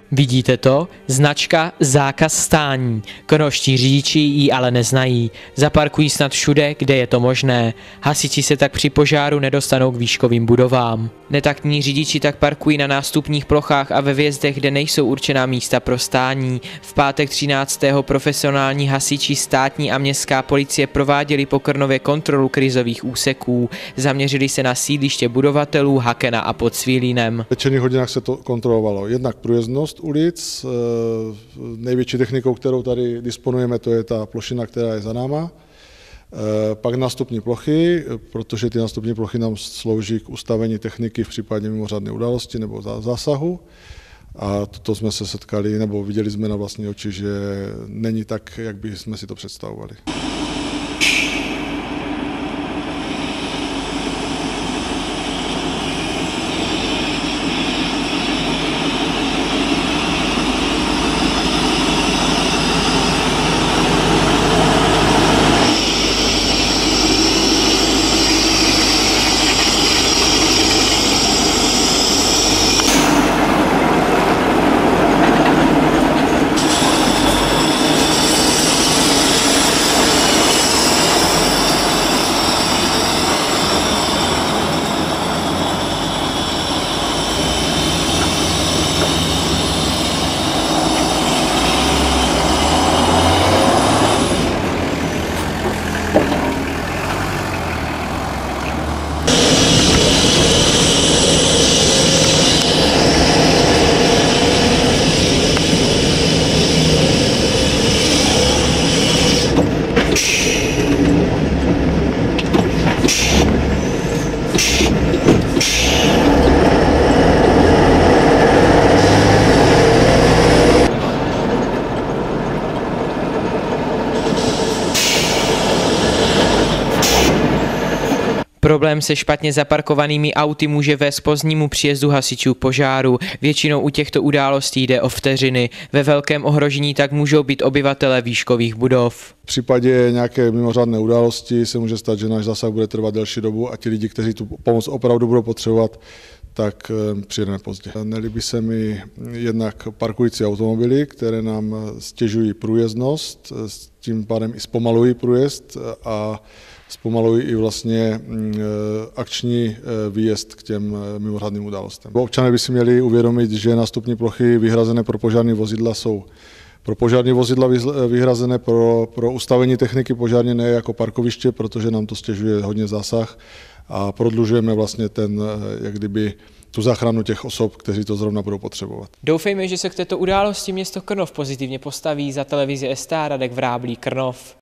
Vidíte to? Značka Zákaz stání. Krnovští řidiči ji ale neznají. Zaparkují snad všude, kde je to možné. Hasiči se tak při požáru nedostanou k výškovým budovám. Netaktní řidiči tak parkují na nástupních plochách a ve vjezdech, kde nejsou určená místa pro stání. V pátek 13. profesionální hasiči, státní a městská policie prováděli po Krnově kontrolu krizových úseků. Zaměřili se na sídliště budovatelů Hakena a pod Cvílínem. V večerních hodinách se to kontrolovalo. Jednak průjezdnost ulic, největší technikou, kterou tady disponujeme, to je ta plošina, která je za náma. Pak nástupní plochy, protože ty nástupní plochy nám slouží k ustavení techniky v případě mimořádné události nebo zásahu. A toto jsme se setkali, nebo viděli jsme na vlastní oči, že není tak, jak by jsme si to představovali. Problém se špatně zaparkovanými auty může vést k pozdnímu příjezdu hasičů k požáru. Většinou u těchto událostí jde o vteřiny. Ve velkém ohrožení tak můžou být obyvatelé výškových budov. V případě nějaké mimořádné události se může stát, že náš zásah bude trvat delší dobu a ti lidi, kteří tu pomoc opravdu budou potřebovat, tak přijedeme pozdě. Nelíbí se mi jednak parkující automobily, které nám stěžují průjezdnost, tím pádem i zpomalují průjezd a zpomalují i vlastně akční výjezd k těm mimořádným událostem. Občané by si měli uvědomit, že nástupní plochy vyhrazené pro požární vozidla jsou pro požární vozidla vyhrazené pro ustavení techniky požární, ne jako parkoviště, protože nám to stěžuje hodně zásah a prodlužujeme vlastně jak kdyby tu záchranu těch osob, kteří to zrovna budou potřebovat. Doufejme, že se k této události město Krnov pozitivně postaví. Za televizi STA Radek Vráblí, Krnov.